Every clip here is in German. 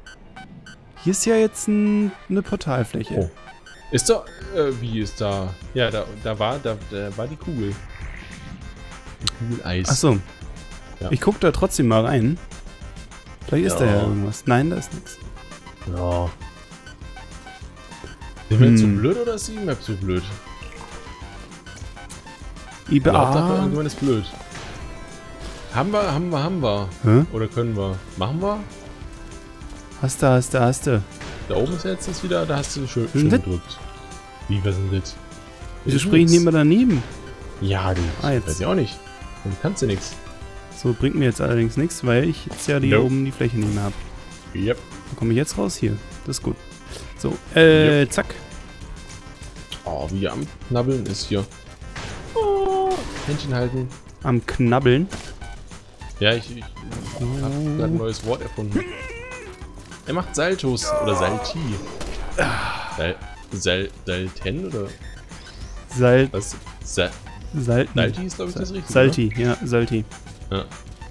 Hier ist ja jetzt eine Portalfläche. Oh. Ist da, wie ist da? Ja, da war die Kugel. Die Kugel Eis. Achso. Ja. Ich guck da trotzdem mal rein. Vielleicht ist da ja irgendwas. Nein, da ist nichts. Ja. Sind wir jetzt zu blöd oder ist die Map zu blöd? Ich glaube, irgendwann ist blöd. Haben wir. Hä? Oder können wir? Machen wir? Hast du. Da oben ist jetzt wieder, da hast du schön gedrückt. Wie, was ist denn das? Wieso springen die immer daneben? Ja, jetzt. Weiß ich auch nicht. Dann kannst du nichts. So, bringt mir jetzt allerdings nichts, weil ich jetzt ja hier oben die Fläche nicht mehr habe. Yep. Dann komme ich jetzt raus hier. Das ist gut. So, zack. Oh, wie am Knabbeln ist hier. Oh, Händchen halten. Am Knabbeln. Ja, ich habe gerade ein neues Wort erfunden. Er macht Saltos oder Salti. Salten oder? Was? Salti ist, glaube ich, das richtige. Salti, oder? Ja, Salti. Ja.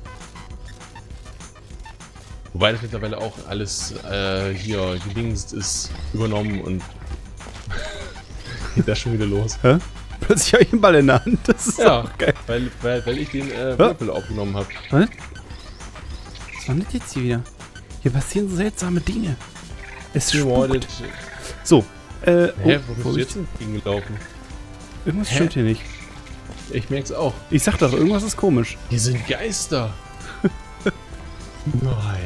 Wobei das mittlerweile auch alles hier gedingst ist, übernommen und geht das schon wieder los. Hä? Plötzlich habe ich einen Ball in der Hand. Das ist ja, auch geil. Weil ich den Würfel aufgenommen habe. Was? Was war das jetzt hier wieder? Hier passieren so seltsame Dinge. Es spukt. So, hä, wo bist du jetzt hingelaufen? Irgendwas stimmt hier nicht. Ich merk's auch. Ich sag doch, irgendwas ist komisch. Hier sind Geister. Nein.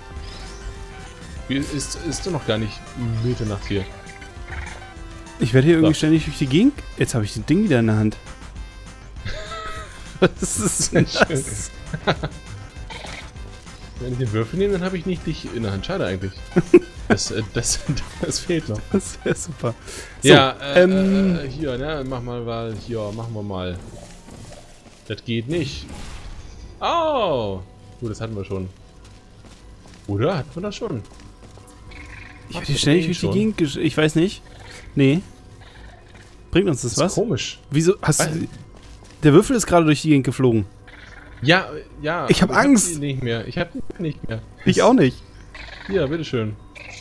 Ist doch noch gar nicht Mitternacht hier. Ich werde hier irgendwie ständig durch die Gegend. Jetzt habe ich das Ding wieder in der Hand. Was ist denn das? Wenn ich den Würfel nehme, dann habe ich nicht dich in der Hand. Schade eigentlich. Das fehlt noch. Das wäre super. So, ja, hier, ne, machen wir mal. Das geht nicht. Oh! Gut, das hatten wir schon. Oder? Hatten wir das schon? Ich werde hier ständig durch die Gegend ich weiß nicht. Nee. Bringt uns das was? Komisch. Wieso? Der Würfel ist gerade durch die Gegend geflogen. Ja. Ich habe Angst. Ich hab nicht mehr. Ich auch nicht. Ja, bitteschön.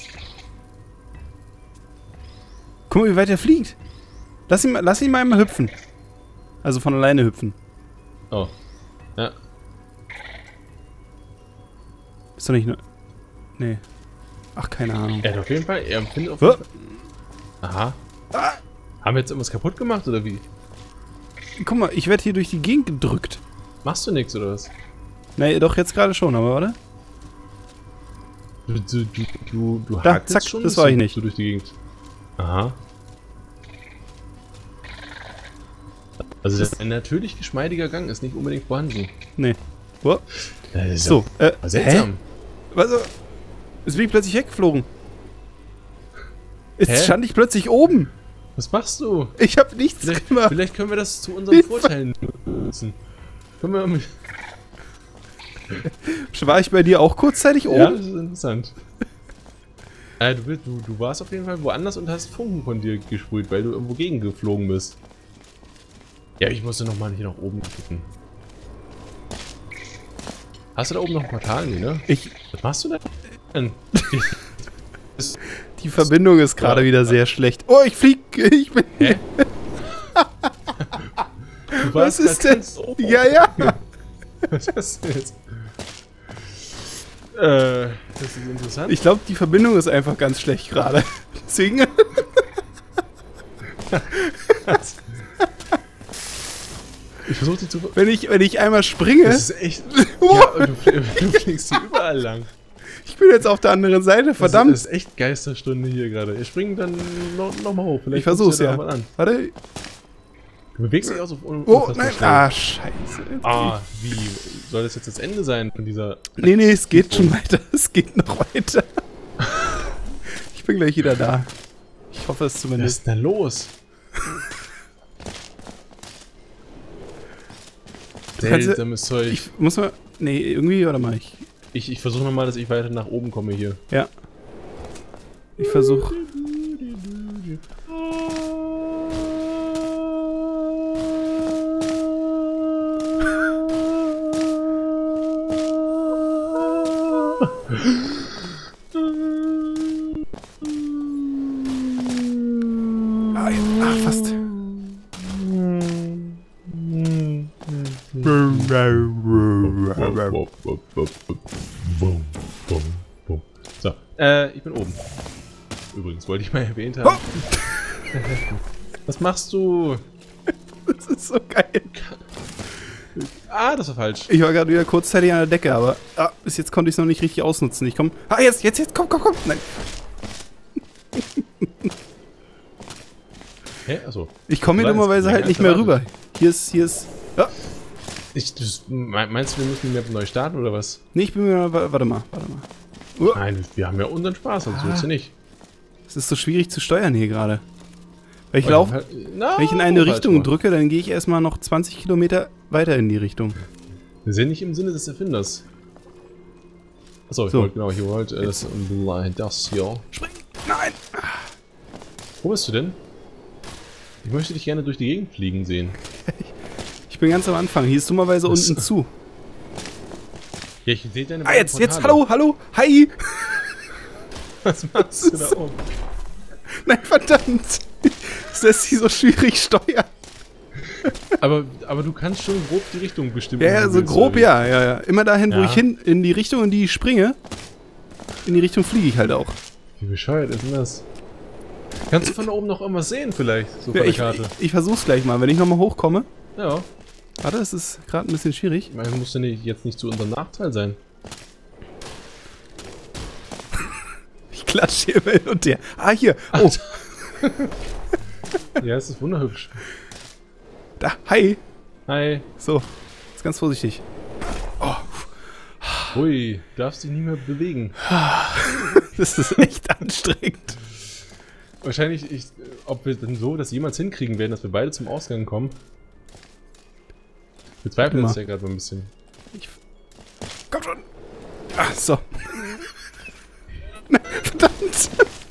Guck mal, wie weit er fliegt. Lass ihn mal einmal hüpfen. Also von alleine hüpfen. Oh. Ja. Ist doch nicht nur... Nee. Ach, keine Ahnung. Er hat auf jeden Fall... Er findet auf jeden Fall... Aha. Haben wir jetzt irgendwas kaputt gemacht, oder wie? Guck mal, ich werde hier durch die Gegend gedrückt. Machst du nichts, oder was? Nee, doch, jetzt gerade schon, aber warte. Du da, hackst zack, schon das war ich nicht. So durch die Gegend. Aha. Also ein natürlich geschmeidiger Gang ist nicht unbedingt vorhanden. Nee. Oh. So, seltsam. Hä? Was? Jetzt bin ich plötzlich weggeflogen. Jetzt stand ich plötzlich oben. Was machst du? Ich habe nichts gemacht. Vielleicht können wir das zu unseren Vorteilen nutzen. Können wir... War ich bei dir auch kurzzeitig oben? Ja, das ist interessant. Du warst auf jeden Fall woanders und hast Funken von dir gesprüht, weil du irgendwo gegengeflogen bist. Ja, ich musste nochmal hier nach oben gucken. Hast du da oben noch ein Portal? Nee, ne? Was machst du denn? Die Verbindung ist gerade wieder sehr schlecht. Oh, ich flieg. Ich bin... Hä? Was ist denn? Ja. Was hast du jetzt? Das ist interessant. Ich glaube, die Verbindung ist einfach ganz schlecht gerade. Deswegen... Ich versuche die zu... Wenn ich einmal springe... Das ist echt... Ja, du fliegst hier überall lang. Ich bin jetzt auf der anderen Seite, verdammt. Das ist echt Geisterstunde hier gerade. Ich springe dann noch mal hoch. Vielleicht ich versuch's ja. An. Warte. Du bewegst dich auch so... Oh, nein. Schnell. Ah, scheiße. Wie? Soll das jetzt das Ende sein von dieser... Nee, es geht schon weiter. Es geht noch weiter. Ich bin gleich wieder da. Ich hoffe es zumindest. Was ist denn los? Seltsames Zeug. Ich muss mal... Nee, irgendwie, warte mal. Ich versuche nochmal, dass ich weiter nach oben komme hier. Ja. Ich versuche... Ah, fast. So, ich bin oben. Übrigens, wollte ich mal erwähnt haben. Was machst du? Das ist so geil. Ah, das war falsch. Ich war gerade wieder kurzzeitig an der Decke, aber bis jetzt konnte ich es noch nicht richtig ausnutzen. Ich komm. Ah, jetzt, komm. Nein. Hä? Achso. Ich komme hier dummerweise halt nicht mehr rüber. Hier ist. Ja. Meinst du, wir müssen die Map neu starten oder was? Nee, ich bin mir. Warte mal. Nein, wir haben ja unseren Spaß, sonst willst du nicht. Es ist so schwierig zu steuern hier gerade. Wenn ich in eine Richtung drücke, dann gehe ich erstmal noch 20 Kilometer weiter in die Richtung. Wir sind nicht im Sinne des Erfinders. Achso, ich wollte das hier. Spring! Nein! Wo bist du denn? Ich möchte dich gerne durch die Gegend fliegen sehen. Ich bin ganz am Anfang. Hier ist dummerweise unten zu. Ja, ich sehe deine jetzt, hallo, hi! Was machst du da oben? Nein, verdammt! Das lässt sich so schwierig steuern. Aber du kannst schon grob die Richtung bestimmen. Ja, so grob, ja. Immer dahin, wo ich in die Richtung, in die ich springe, in die Richtung fliege ich halt auch. Wie bescheuert ist denn das? Kannst du von da oben noch irgendwas sehen vielleicht, so von der Karte? Ich versuch's gleich mal, wenn ich nochmal hochkomme. Ja. Warte, es ist gerade ein bisschen schwierig. Ich meine, muss ja jetzt nicht zu unserem Nachteil sein. Ich klatsche hier hin und her. Ah, hier. Oh. Ja, es ist wunderhübsch. Da, hi. Hi. So, jetzt ganz vorsichtig. Oh. Hui, darfst dich nicht mehr bewegen. Das ist echt anstrengend. Wahrscheinlich, ob wir denn so das jemals hinkriegen werden, dass wir beide zum Ausgang kommen. Wir zweifeln das ja gerade mal ein bisschen. Komm schon. Ah, so. Nein, verdammt.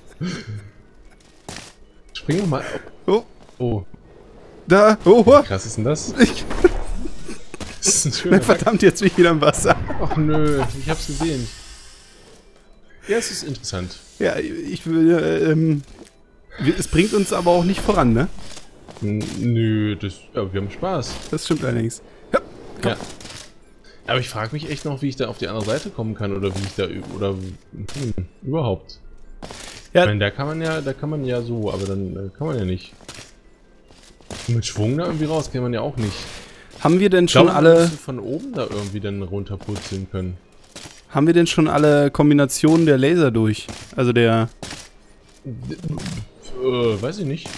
Spring doch mal. Oh. Oh. Da. Oh. Wie krass ist denn das? Das ist ein schöner verdammt, jetzt bin ich wieder im Wasser. Ach nö, ich hab's gesehen. Ja, es ist interessant. Ja, ich will, es bringt uns aber auch nicht voran, ne? Nö, wir haben Spaß. Das stimmt allerdings. Ja. Aber ich frage mich echt noch, wie ich da auf die andere Seite kommen kann oder wie ich da überhaupt. Ja. Ich meine, da kann man ja so, aber dann kann man ja nicht. Mit Schwung da irgendwie raus kann man ja auch nicht. Haben wir denn schon alle von oben da irgendwie dann runterpurzeln können? Haben wir denn schon alle Kombinationen der Laser durch? Also der... weiß ich nicht.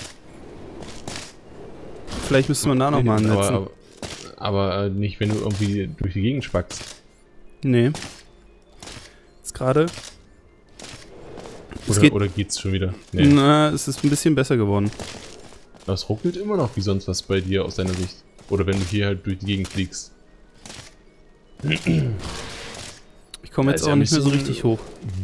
Vielleicht müsste man da nochmal ansetzen. Aber nicht, wenn du irgendwie durch die Gegend spackst. Nee. Jetzt gerade... Oder geht's schon wieder? Nee. Na, es ist ein bisschen besser geworden. Das ruckelt immer noch wie sonst was bei dir aus deiner Sicht. Oder wenn du hier halt durch die Gegend fliegst. Ich komme jetzt auch nicht mehr so richtig hoch.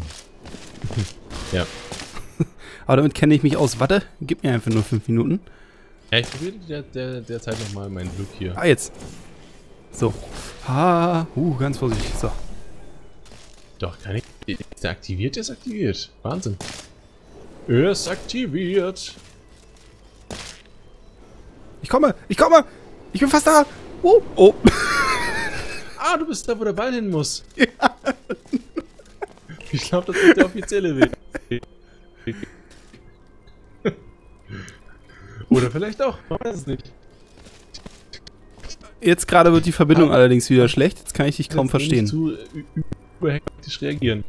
Ja. Aber damit kenne ich mich aus. Warte, gib mir einfach nur 5 Minuten. Ja, ich probiere derzeit nochmal mein Glück hier. Ah, jetzt. So. Ganz vorsichtig. So. Doch, kann ich... Ist der aktiviert? Der ist aktiviert. Wahnsinn. Er ist aktiviert. Ich komme! Ich bin fast da! Oh! Ah, du bist da, wo der Ball hin muss. Ja. Ich glaube, das ist der offizielle Weg. Oder vielleicht auch, man weiß es nicht. Jetzt gerade wird die Verbindung allerdings wieder schlecht. Jetzt kann ich dich kaum verstehen. Nicht zu überhektisch reagieren.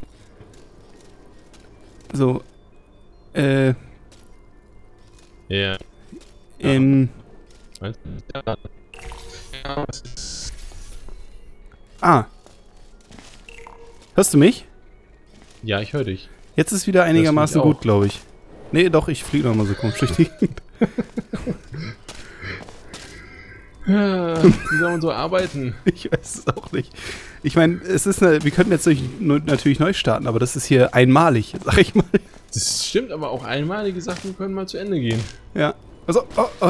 So. Ja. Hörst du mich? Ja, ich höre dich. Jetzt ist wieder einigermaßen gut, glaube ich. Nee, doch, ich fliege nochmal so komisch durch die Gegend. Ja, wie soll man so arbeiten? Ich weiß es auch nicht. Ich meine, wir könnten jetzt natürlich neu starten, aber das ist hier einmalig, sag ich mal. Das stimmt, aber auch einmalige Sachen können mal zu Ende gehen. Ja. Also,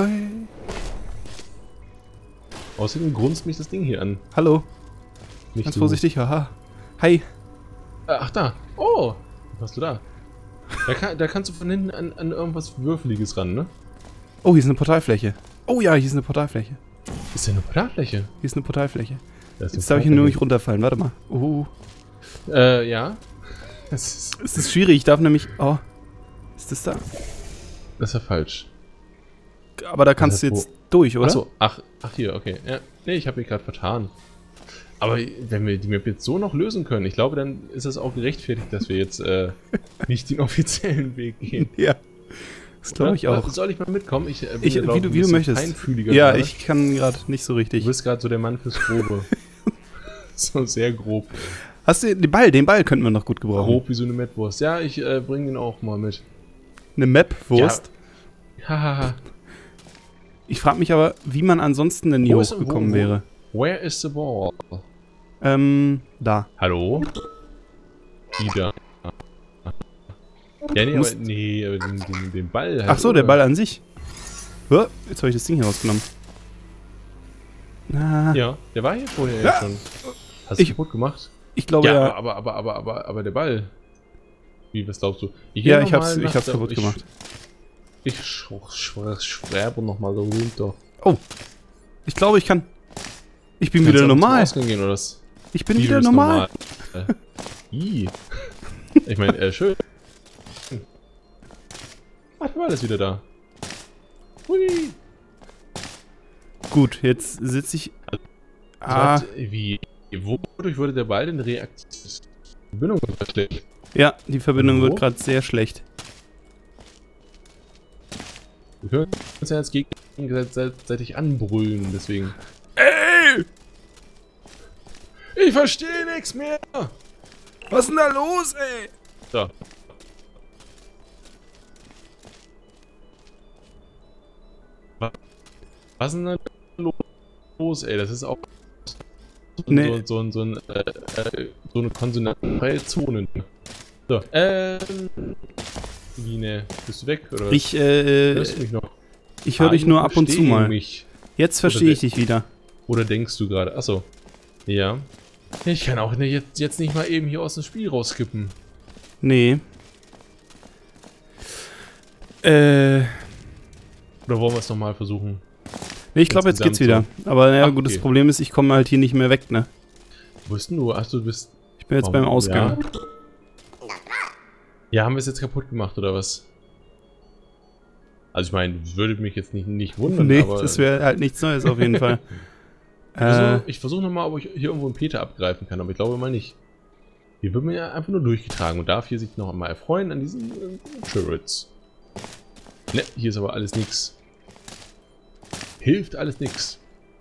Außerdem grunzt mich das Ding hier an. Hallo. Nicht ganz vorsichtig, haha. Hi. Ach da. Oh. Was hast du da? Da kannst du von hinten an irgendwas Würfeliges ran, ne? Oh, hier ist eine Portalfläche. Oh ja, hier ist eine Portalfläche. Ist denn eine Portalfläche? Hier ist eine Portalfläche. Jetzt darf ich nur nicht runterfallen. Warte mal. Ja. Es ist schwierig. Ich darf nämlich... Oh. Ist das da? Das ist ja falsch. Aber da kannst du jetzt durch, oder? Achso. Ach, hier, okay. Ja. Nee, ich habe mich gerade vertan. Aber wenn wir die Map jetzt so noch lösen können, ich glaube, dann ist es auch gerechtfertigt, dass wir jetzt nicht den offiziellen Weg gehen. Ja. Das glaube ich auch. Soll ich mal mitkommen? Wie du möchtest. Ja, gerade. Ich kann gerade nicht so richtig. Du bist gerade so der Mann fürs Grobe. So sehr grob. Hast du den Ball? Den Ball könnten wir noch gut gebrauchen. Grob wie so eine Mettwurst. Ja, ich bringe den auch mal mit. Eine Map-Wurst? Ja. Hahaha. Ich frage mich aber, wie man ansonsten denn hier hochgekommen wäre. Where is the ball? Da. Hallo? Wieder. Ja, nee, aber den Ball halt. Ach so, der Ball an sich. Oh, jetzt habe ich das Ding hier rausgenommen. Ja, der war hier vorher ja schon. Hast du kaputt gemacht? Ich glaube ja. Aber der Ball. Wie, was glaubst du? Ich hab's kaputt gemacht. Ich schreibe nochmal so runter. Oh. Ich glaube, ich kann. Ich bin wieder normal. Gehen, oder was? Ich bin wieder normal. Ich meine, schön. Ach, war alles wieder da. Hui. Gut, jetzt sitze ich. Wie? Wodurch wurde der Ball denn reaktiviert? Die Verbindung wird schlecht. Ja, die Verbindung wird gerade sehr schlecht. Wir können uns ja jetzt gegenseitig anbrüllen, deswegen. Ey! Ich verstehe nichts mehr! Was ist denn da los, ey? So. Was ist denn da los, ey? Das ist auch so eine konsonantenfreie Zone. So, wie, ne? Bist du weg, oder? Hörst du mich noch? Ich höre dich nur ab und zu mal. Jetzt verstehe ich dich wieder. Oder denkst du gerade? Achso. Ja. Ich kann auch jetzt nicht mal eben hier aus dem Spiel rauskippen. Nee. Oder wollen wir es nochmal versuchen? Nee, ich glaube, jetzt geht's wieder. Aber naja, gut, das Problem ist, ich komme halt hier nicht mehr weg, ne? Wo bist denn du? Ach, du bist... Ich bin jetzt beim Ausgang. Ja, haben wir es jetzt kaputt gemacht, oder was? Also ich meine, würde mich jetzt nicht wundern, nee, aber... das wäre halt nichts Neues auf jeden Fall. Ich versuche nochmal, ob ich hier irgendwo einen Peter abgreifen kann, aber ich glaube mal nicht. Hier wird mir ja einfach nur durchgetragen und darf hier sich noch einmal erfreuen an diesen Turrets. Ne, hier ist aber alles nix. Hilft alles nix.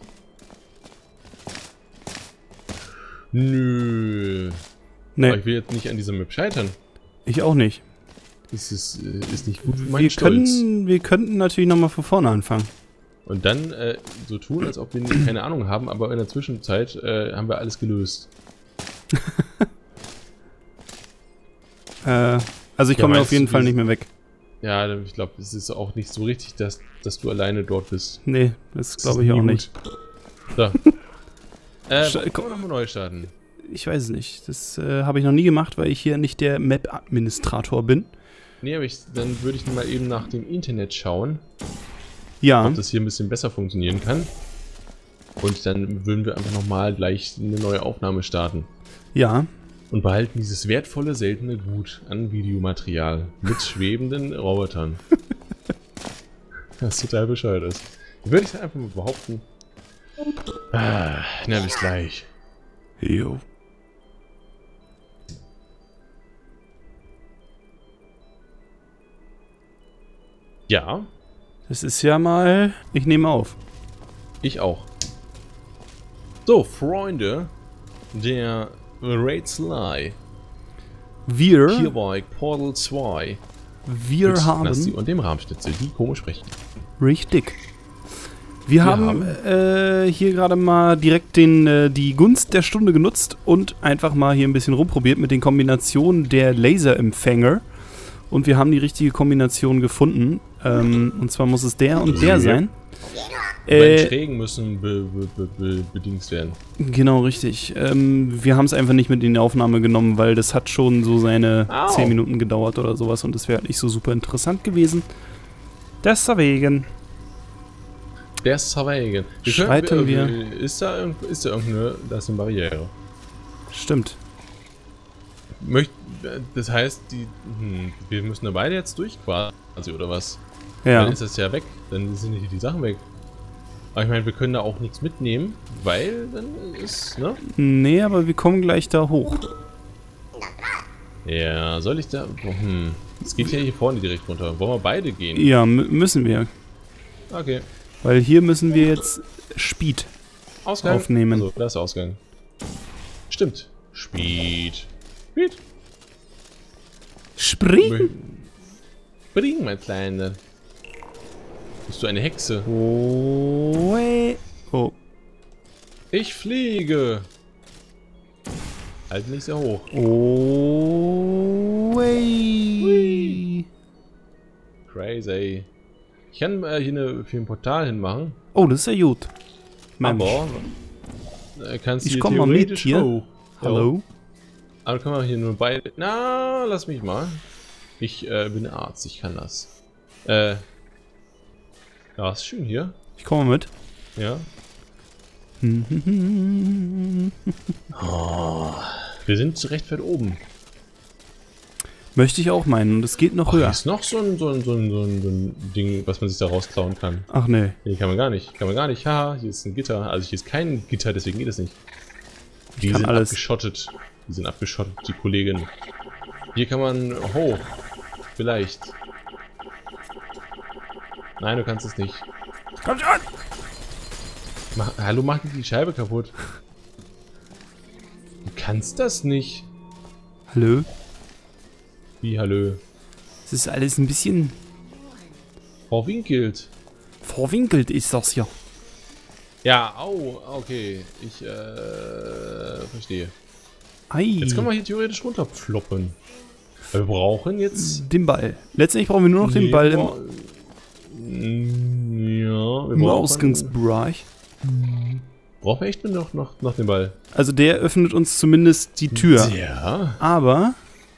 Nö. Nee. Aber ich will jetzt nicht an dieser Map scheitern. Ich auch nicht. Das ist nicht gut für meinen Stolz. Wir könnten natürlich nochmal von vorne anfangen. Und dann so tun, als ob wir keine Ahnung haben, aber in der Zwischenzeit haben wir alles gelöst. Also ich komme auf jeden Fall nicht mehr weg. Ja, ich glaube, es ist auch nicht so richtig, dass du alleine dort bist. Nee, das glaube ich auch nicht. So. Können wir nochmal neu starten? Ich weiß es nicht. Das habe ich noch nie gemacht, weil ich hier nicht der Map-Administrator bin. Nee, aber dann würde ich mal eben nach dem Internet schauen. Ja. Ob das hier ein bisschen besser funktionieren kann. Und dann würden wir einfach nochmal gleich eine neue Aufnahme starten. Ja. Und behalten dieses wertvolle, seltene Gut an Videomaterial mit schwebenden Robotern. Was total bescheuert ist. Würde ich einfach mal behaupten. Na, bis gleich. Jo. Ja. Das ist ja mal... Ich nehme auf. Ich auch. So, Freunde der Raid Sly. Wir... Hier bei Portal 2. Wir haben... Nasty und dem Rahmschnitzel, die komisch sprechen. Richtig. Wir haben hier gerade mal direkt die Gunst der Stunde genutzt und einfach mal hier ein bisschen rumprobiert mit den Kombinationen der Laserempfänger. Und wir haben die richtige Kombination gefunden. Und zwar muss es der und der sein. Beim Schrägen müssen bedingt werden. Genau, richtig. Wir haben es einfach nicht mit in die Aufnahme genommen, weil das hat schon so seine 10 Minuten gedauert oder sowas und das wäre halt nicht so super interessant gewesen. Deswegen. Schreiten wir. Ist da irgendeine, da ist eine Barriere. Stimmt. Das heißt, wir müssen da beide jetzt durch quasi, oder was? Ja. Dann ist das ja weg, dann sind die Sachen weg. Aber ich meine, wir können da auch nichts mitnehmen, weil dann ist, ne? Nee, aber wir kommen gleich da hoch. Ja, soll ich da... Es geht ja hier vorne direkt runter. Wollen wir beide gehen? Ja, müssen wir. Okay. Weil hier müssen wir jetzt Speed aufnehmen. Also, da ist der Ausgang. Stimmt. Speed. Spring! Spring, mein Kleiner. Bist du eine Hexe? Oh. Ich fliege. Halt nicht sehr hoch. Oh. Crazy. Ich kann hier ein Portal hinmachen. Oh, das ist ja gut. Mensch. Aber kannst ich komme mal mit hier. Hoch. Hallo? Aber kann man hier nur beide... Na, lass mich mal. Ich bin Arzt, ich kann das. Ja, ist schön hier. Ich komme mit. Ja. Oh, wir sind recht weit oben. Möchte ich auch meinen. Und es geht noch höher. Hier ist noch so ein Ding, was man sich da rausklauen kann. Ach nee. Nee, kann man gar nicht. Haha, hier ist ein Gitter. Also hier ist kein Gitter, deswegen geht es nicht. Die sind abgeschottet. Die Kolleginnen. Hier kann man hoch. Vielleicht. Nein, du kannst es nicht. Komm schon! Hallo, mach nicht die Scheibe kaputt. Du kannst das nicht. Hallo? Wie, hallo? Es ist alles ein bisschen... Verwinkelt. Verwinkelt ist das ja. Ja, au, okay. Ich, verstehe. Ei. Jetzt können wir hier theoretisch runterploppen. Wir brauchen jetzt... Den Ball. Letztendlich brauchen wir nur noch den Ball ja, im Ausgangsbereich. Brauchen wir echt noch den Ball? Also der öffnet uns zumindest die Tür. Ja. Aber...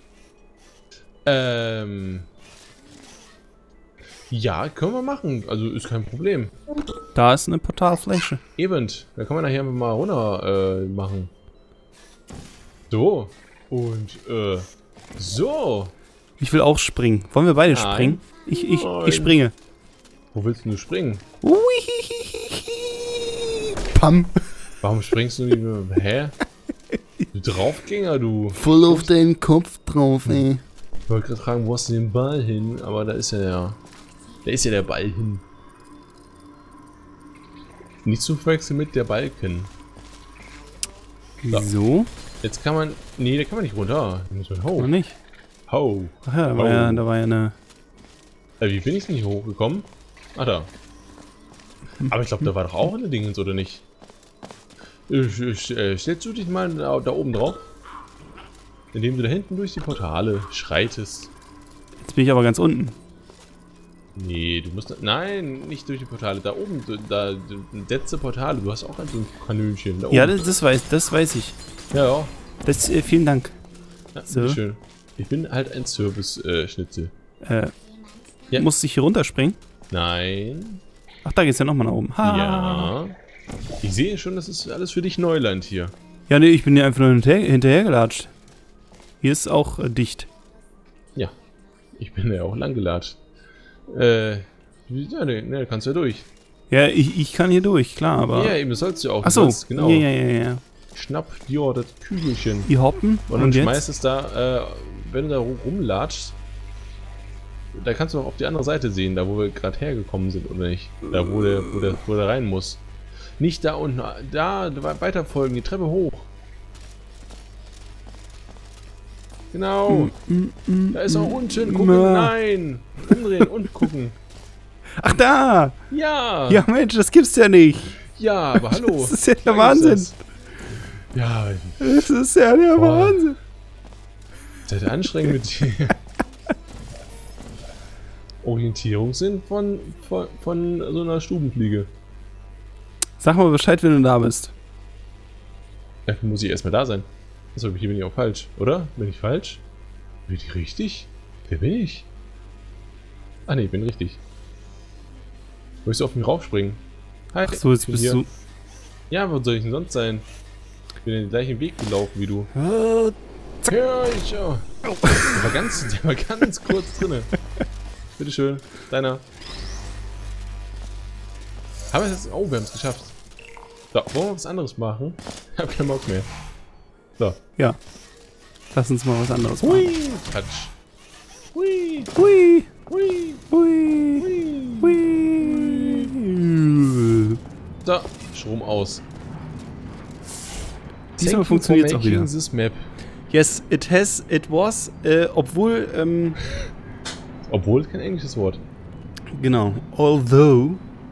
Ja, können wir machen. Also ist kein Problem. Da ist eine Portalfläche. Eben. Da kann man nachher mal runter machen. So. Und so. Ich will auch springen. Wollen wir beide springen? Ich springe. Wo willst du springen? Pam. Warum springst du nicht nur? Hä? Du Draufgänger, du. Voll auf deinen Kopf drauf, ey. Ich wollte gerade fragen, wo hast du den Ball hin? Aber da ist ja der Ball hin. Nicht zu verwechseln mit der Balken. Wieso? Jetzt kann man... Nee, da kann man nicht runter. Da muss man hoch. Noch nicht? Ho. Ach ja, da war ja eine... Wie bin ich nicht hochgekommen? Ah, da. Aber ich glaube, da war doch auch eine Dingens, oder nicht? Stellst du dich mal da oben drauf? Indem du da hinten durch die Portale schreitest. Jetzt bin ich aber ganz unten. Nee, du musst... Nein, nicht durch die Portale. Da oben, da letzte Portale. Du hast auch so ein Kanönchen. Da oben. Ja, das weiß ich. Ja. Das, vielen Dank. Ja, so. Schön. Ich bin halt ein Service-Schnitzel. Ja. Musst du hier runterspringen? Nein. Ach, da geht's ja nochmal nach oben. Ha. Ja. Ich sehe schon, das ist alles für dich Neuland hier. Ja, nee, ich bin ja einfach nur hinterhergelatscht. Hier ist auch dicht. Ja. Ich bin ja auch lang gelatscht. Ja, ne, kannst du ja durch. Ja, ich kann hier durch, klar, aber... Ja, eben, das sollst du auch. Achso, genau. Ja. Schnapp dir das Kügelchen. Die hoppen und dann schmeißt es da, wenn du da rumlatschst, da kannst du auch auf die andere Seite sehen, da wo wir gerade hergekommen sind, oder nicht? Da wo der rein muss. Nicht da unten, da weiter folgen, die Treppe hoch. Genau. Da ist auch unten. Gucken. Nein. Umdrehen und gucken. Ach, da. Ja. Ja, Mensch, das gibt's ja nicht. Ja, aber hallo. Das ist ja der Wahnsinn. Ja. Das ist ja der Wahnsinn. Das ist anstrengend mit dir. Orientierungssinn von so einer Stubenfliege. Sag mal Bescheid, wenn du da bist. Dafür muss ich erstmal da sein. Achso, hier bin ich auch falsch, oder? Bin ich falsch? Bin ich richtig? Wer bin ich? Ah ne, ich bin richtig. Willst du auf mich raufspringen? Hi, ach so, jetzt bist du... Ja, wo soll ich denn sonst sein? Ich bin den gleichen Weg gelaufen wie du. Zack. Ja, ich auch. Der war ganz kurz drinne. Bitteschön, deiner. Aber es ist... Oh, wir haben es geschafft. So, wollen wir was anderes machen? Ich hab keinen Bock mehr. So. Ja. Lass uns mal was anderes machen. Hui! Quatsch. Hui! Hui! Hui! Hui! Hui! Hui! So, Strom aus. Diesmal funktioniert es auch wieder. This map. Yes, it was, obwohl, Obwohl kein englisches Wort. genau, although,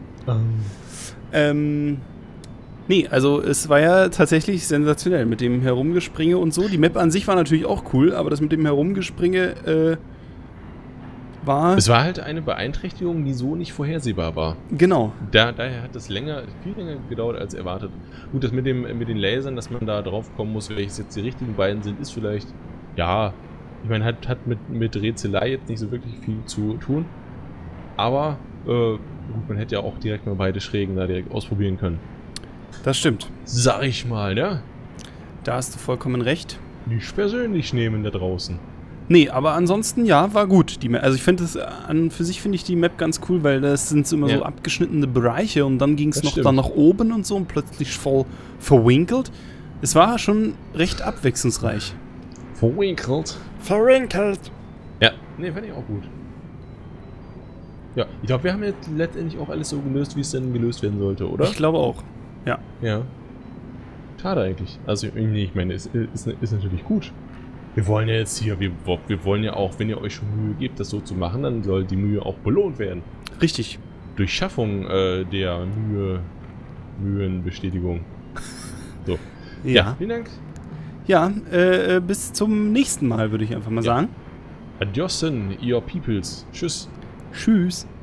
nee, also es war ja tatsächlich sensationell mit dem Herumgespringe und so. Die Map an sich war natürlich auch cool, aber das mit dem Herumgespringe, war... Es war halt eine Beeinträchtigung, die so nicht vorhersehbar war. Genau. Daher hat es viel länger gedauert als erwartet. Gut, das mit den Lasern, dass man da drauf kommen muss, welches jetzt die richtigen beiden sind, ist vielleicht, ja, ich meine, hat mit Rätselei jetzt nicht so wirklich viel zu tun. Aber, gut, man hätte ja auch direkt mal beide Schrägen da direkt ausprobieren können. Das stimmt. Sag ich mal, ne? Da hast du vollkommen recht. Nicht persönlich nehmen da draußen. Nee, aber ansonsten, ja, war gut. Die Map. Also ich finde es, an für sich finde ich die Map ganz cool, weil das sind immer so abgeschnittene Bereiche und dann ging es noch dann nach oben und so und plötzlich voll verwinkelt. Es war schon recht abwechslungsreich. Verwinkelt? Verwinkelt! Ja, nee, fand ich auch gut. Ja, ich glaube, wir haben jetzt letztendlich auch alles so gelöst, wie es denn gelöst werden sollte, oder? Ich glaube auch, ja. Ja. Schade eigentlich. Also, ich meine, es ist natürlich gut. Wir wollen ja jetzt hier, wir wollen ja auch, wenn ihr euch schon Mühe gebt, das so zu machen, dann soll die Mühe auch belohnt werden. Richtig. Durch Schaffung der Mühenbestätigung. So. Ja, vielen Dank. Ja, bis zum nächsten Mal, würde ich einfach mal sagen. Adiossen, ihr Peoples. Tschüss. Tschüss.